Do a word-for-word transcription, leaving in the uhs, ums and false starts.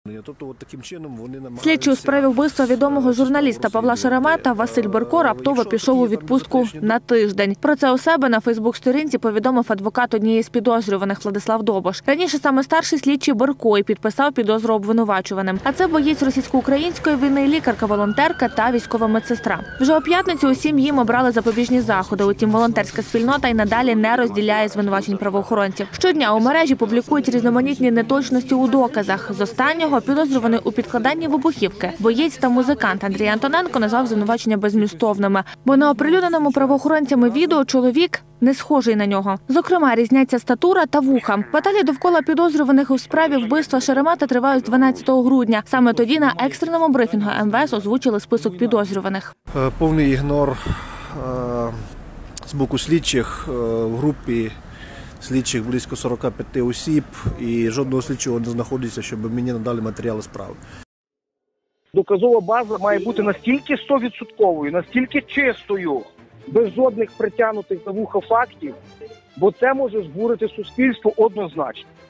Тобто, от таким чином вони намагаються... Слідчий у справі вбивства відомого журналіста Павла Шеремета Василь Берко раптово пішов у відпустку на тиждень. Про це у себе на Фейсбук-сторінці повідомив адвокат однієї з підозрюваних Владислав Добош. Раніше саме старший слідчий Берко і підписав підозру обвинувачуваним. А це боєць російсько-української війни, лікарка-волонтерка та військова медсестра. Вже у п'ятницю усім їм обрали запобіжні заходи. Утім, волонтерська спільнота й надалі не розділяє звинувачень правоохоронців. Щодня у мережі публікують різноманітні неточності у доказах. З останнього підозрюваний у підкладанні вибухівки. Боєць та музикант Андрій Антоненко назвав звинувачення беззмістовними. Бо на оприлюдненому правоохоронцями відео чоловік не схожий на нього. Зокрема, різняться статура та вуха. Баталії довкола підозрюваних у справі вбивства Шеремета тривають з дванадцятого грудня. Саме тоді на екстреному брифінгу ем ве ес озвучили список підозрюваних. Повний ігнор з боку слідчих. В групі слідчих близько сорока п'яти осіб і жодного слідчого не знаходиться, щоб мені надали матеріали справи. Доказова база має бути настільки стовідсотковою, настільки чистою, без жодних притягнутих за вуха фактів, бо це може збурити суспільство однозначно.